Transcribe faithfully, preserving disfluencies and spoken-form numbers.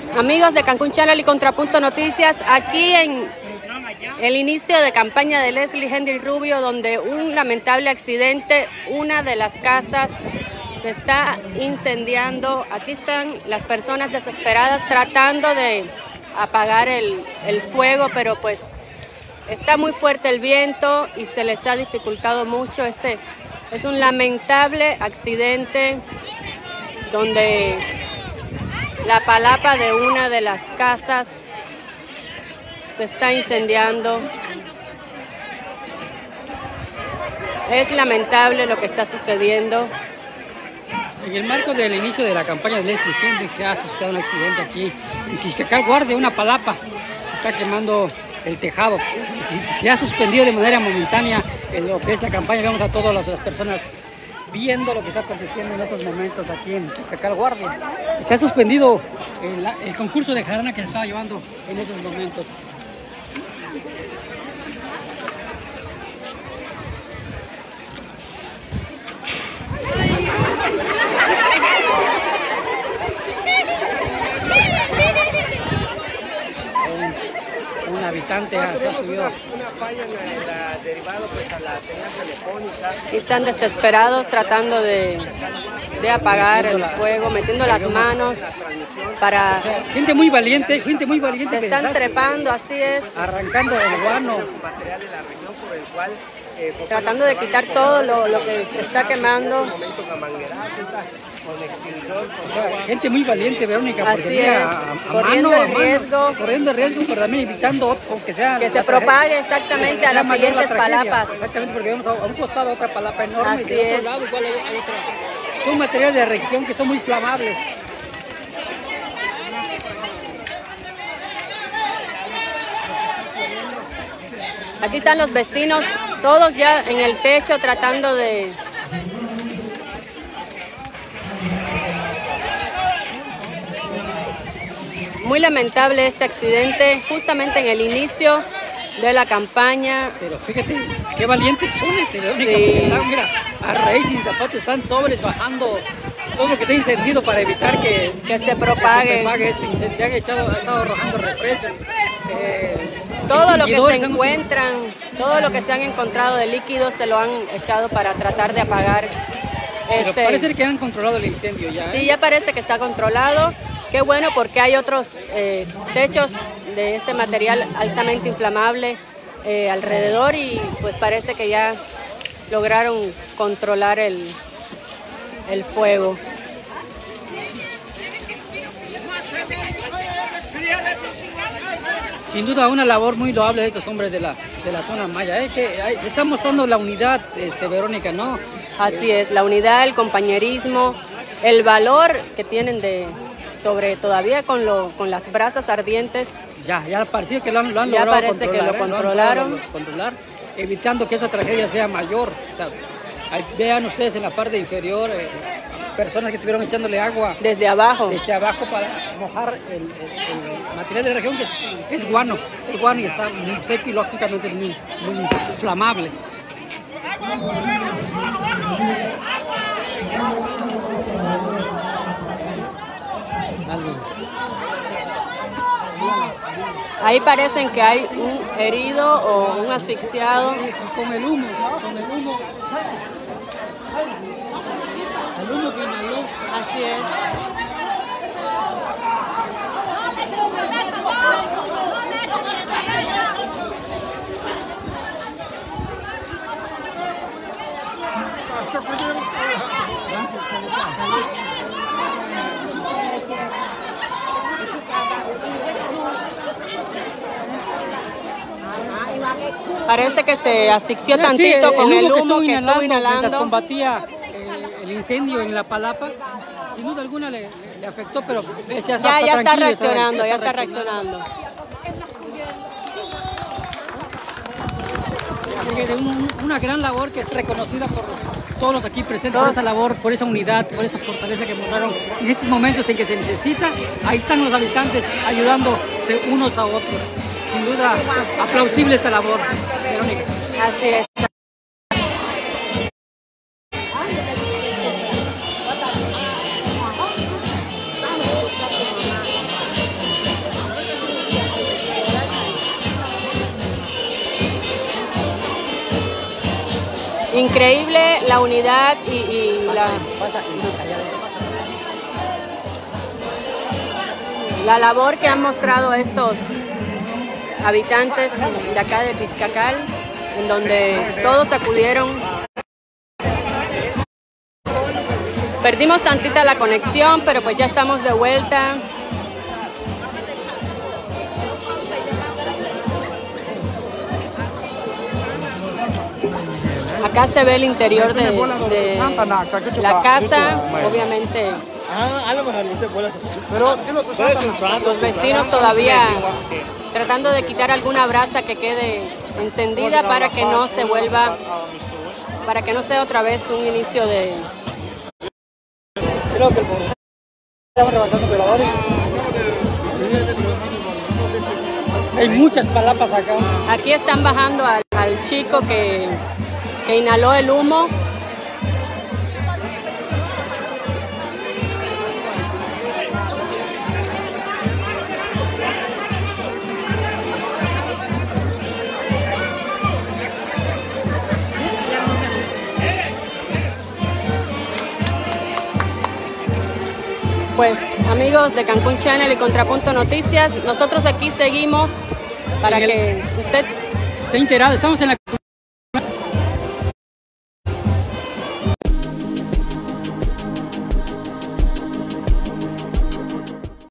Amigos de Cancún Channel y Contrapunto Noticias, aquí en el inicio de campaña de Leslie Henry Rubio, donde un lamentable accidente, una de las casas se está incendiando. Aquí están las personas desesperadas tratando de apagar el, el fuego, pero pues está muy fuerte el viento y se les ha dificultado mucho. Este es un lamentable accidente donde la palapa de una de las casas se está incendiando. Es lamentable lo que está sucediendo. En el marco del inicio de la campaña de Leslie Henry se ha suscitado un accidente aquí en Quixcacal Guardia. Una palapa está quemando el tejado. Se ha suspendido de manera momentánea en lo que es la campaña. Vemos a todas las personas viendo lo que está aconteciendo en estos momentos aquí en Quixcacal Guardia. Se ha suspendido el, el concurso de jarana que se estaba llevando en esos momentos. Un, un habitante ha, se ha subido. Una falla en la derivado pues a la señal telefónica. Están desesperados tratando de, de apagar el fuego, metiendo las manos para... O sea, gente muy valiente, gente muy valiente. Se están trepando, así es. Arrancando el guano. Material de la región por el cual eh, Tratando de quitar todo lo, lo que se está quemando. O sea, gente muy valiente, Verónica, porque Así mira, es, a, a corriendo mano, el a mano, riesgo. corriendo el riesgo, pero también evitando otro, que sea Que se la propague tragedia, exactamente que a sea las mayor la siguientes tragedia. palapas. Exactamente, porque vemos a, a un costado otra palapa enorme, Así y de es. otro lado igual hay, hay otra. Son materiales de región que son muy flamables. Aquí están los vecinos, todos ya en el techo tratando de... Muy lamentable este accidente, justamente en el inicio de la campaña. Pero fíjate, qué valientes son este, Verónica, Sí. porque están, mira, a raíz sin zapatos, están sobres, bajando todo lo que está encendido para evitar que, Que se propague. que se propague este incendio. Han echado, han estado arrojando refrescos. Eh, Todo lo que se extinguidores, han- encuentran, todo lo que se han encontrado de líquidos se lo han echado para tratar de apagar. Pero Este, parece que han controlado el incendio ya. ¿eh? sí, ya parece que está controlado. Qué bueno, porque hay otros eh, techos de este material altamente inflamable eh, alrededor y pues parece que ya lograron controlar el, el fuego. Sin duda una labor muy loable de estos hombres de la, de la zona maya. Es que hay- se está mostrando la unidad, este, Verónica, ¿no? Así es, la unidad, el compañerismo, el valor que tienen de sobre todavía con, lo, con las brasas ardientes. Ya, ya parece que lo han, lo han Ya logrado parece que controlar, lo ¿eh? han controlaron. logrado controlar, evitando que esa tragedia sea mayor. O sea, ahí vean ustedes en la parte inferior, eh, personas que estuvieron echándole agua Desde abajo. desde abajo para mojar el, el- el material de la región, que es, es guano, es guano y está muy seco y lógicamente es muy, muy inflamable. Algo. Ahí parecen que hay un herido o un asfixiado. Con el humo, con el humo, el humo que inhaló. Así es. Parece que se asfixió Sí, tantito con el que humo estuvo que estuvo inhalando mientras inhalando. combatía eh, el incendio en la palapa. Sin duda alguna le, le afectó, pero eh, ya, Ya, ya está tranquilo, reaccionando, ya está reaccionando. Porque de un- una gran labor que es reconocida por todos los aquí presentes, por esa labor, por esa unidad, por esa fortaleza que mostraron en estos momentos en que se necesita. Ahí están los habitantes ayudándose unos a otros. Sin duda, aplausible esta labor, Verónica. Así es. Increíble la unidad y, y la, la labor que han mostrado estos habitantes de acá de Tizcacal, en donde todos acudieron. Perdimos tantita la conexión, pero pues ya estamos de vuelta. Acá se ve el interior de, de la casa, obviamente. Los vecinos todavía tratando de quitar alguna brasa que quede encendida para que no se vuelva, para que no sea otra vez un inicio de... Creo que estamos levantando veladores. Hay muchas palapas acá. Aquí están bajando al, al chico que, que inhaló el humo. Pues amigos de Cancún Channel y Contrapunto Noticias, nosotros aquí seguimos para que usted esté enterado. Estamos en la